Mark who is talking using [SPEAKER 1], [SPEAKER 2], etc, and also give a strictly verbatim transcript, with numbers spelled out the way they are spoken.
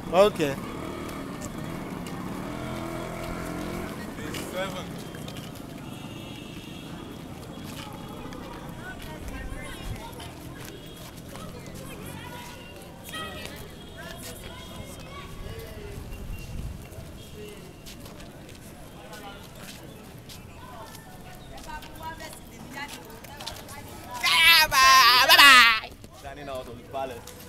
[SPEAKER 1] Okay.
[SPEAKER 2] Seven.
[SPEAKER 3] Bye bye.
[SPEAKER 2] Standing out of the palace.